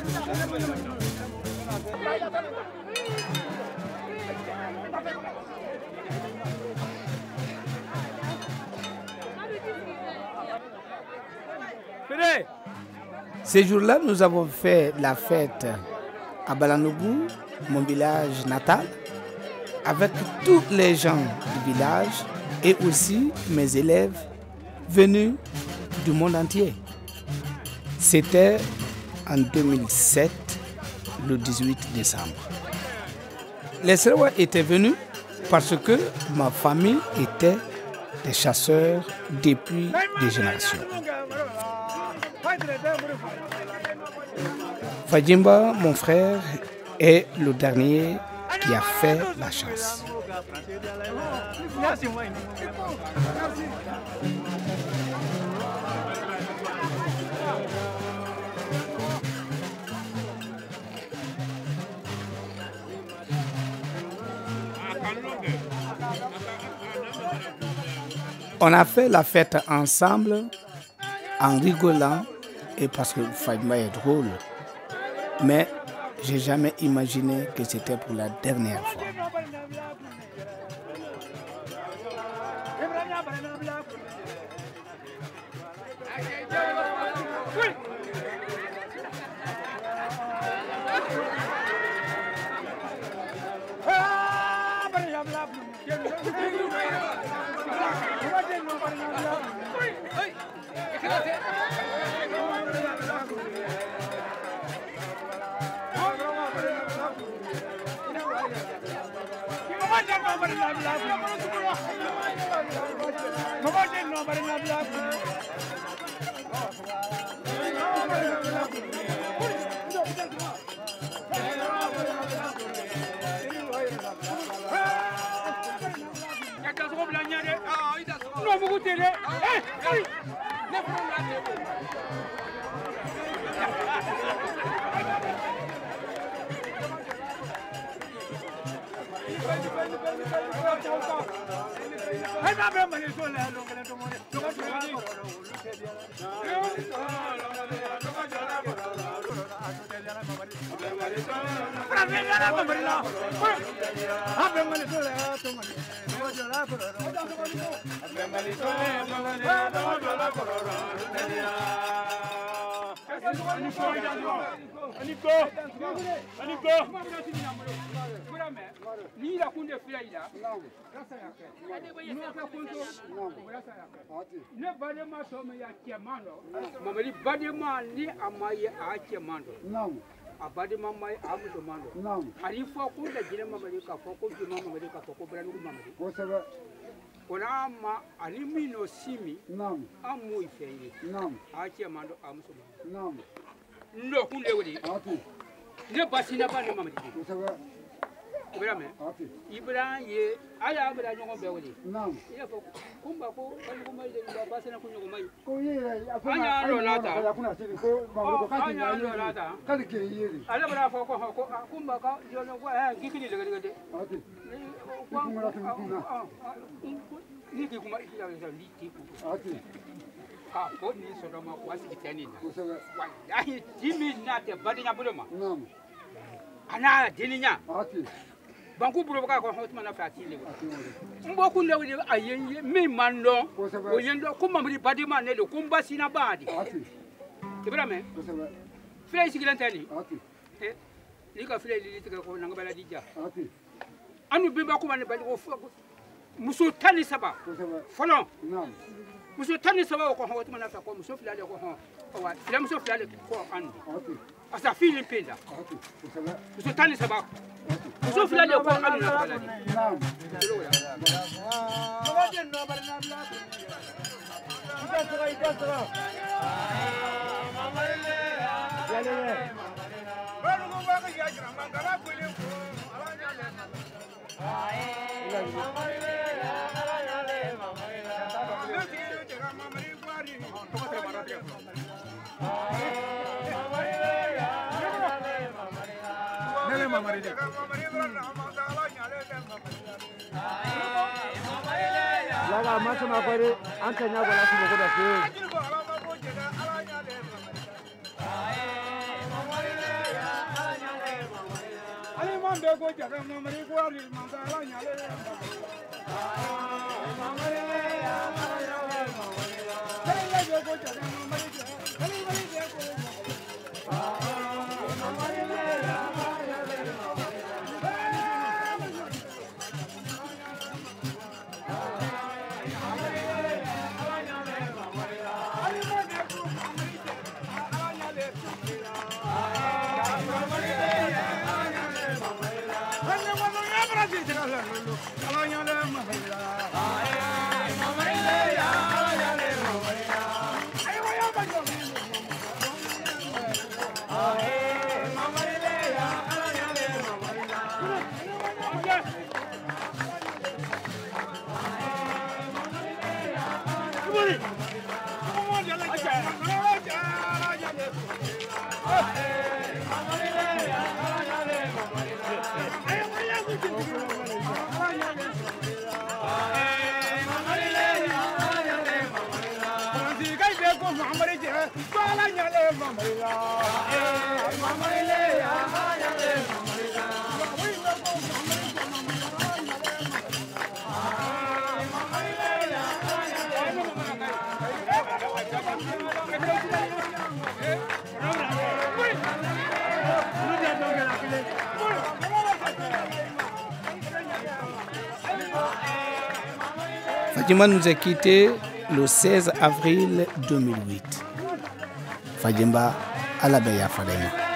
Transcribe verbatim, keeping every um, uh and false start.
Ces jours-là, nous avons fait la fête à Balanougou, mon village natal, avec tous les gens du village et aussi mes élèves venus du monde entier. C'était en deux mille sept, le dix-huit décembre. Les Serewa étaient venus parce que ma famille était des chasseurs depuis des générations. Fadjimba, mon frère, est le dernier qui a fait la chasse. On a fait la fête ensemble en rigolant et parce que Fadjimba est drôle. Mais j'ai jamais imaginé que c'était pour la dernière fois. Abadima mai amuso mando. Naam. Alifa kunda jile mamadi ka foko juma mamadi ka foko branu mamadi. Bosaba. Ona ma alimi no simi. Naam. Amu ifeyi. Naam. Ache mando amuso mando. Naam. Ndo kunde wodi. Ati. Ne basina ba ne mamadi. Bosaba. Ibrahim. Ati. Ibrahim ye aya abra nyongo be wodi. Naam. Ile foko kumba ko bani ko mai de basina ko nyongo mai. Ko ye akuna anya ro lata. Akuna siri ko mamadi ko kati anya ro lata. Kali ke yiri. Ala bra foko ko kumba ka jono ko eh gikini de de. Ati. Ko kumara kuna. Ni ki kuma ila ya ni ki. Ati. Ka ko ni so do ma ko asi kitani na. Wallahi jimi na te badinya buloma. Naam. Ana dininya. Ati. Banku buro ka ko hotuma na fatile. Mbo ku lewi ayenye mi mando. O yendo kuma muri badima ne do kumba sina badi. Ati. Ibrahim. Frei sigilantani. Ati. Eh. Lika frei litika ko nanga bala dija. Ati. Anu bimba kuma ne bali ko muso tani saba. Folon. Naam. Muso tani saba ko hotuma na fa ko muso filale ko ho. Wa fila muso filale ko andi. Ati. Asa fili penda. Ati. Muso tani saba. Muso filale ko andi na bala di. Naam. Kawaje no bala na bala. Ita sura ita sura. Mama ile. Ya le. Baru ko ba ka ya jira mangala ko le ko. Ala ya le. Mama ile. Ala ya le mama ile. Lo ti lo te ga mama ile kwari. To ko te mara te. Mama ile. Ala le mama ile. Nele mama ile. Mama ile na mama ala ya le mama ile. Mama ile. Laga maso na kwari an kan ya gola su ko da ke. Mama ile. Fadjimba nous a quittés le seize avril deux mille huit. Fadjimba à la Beya Fadema.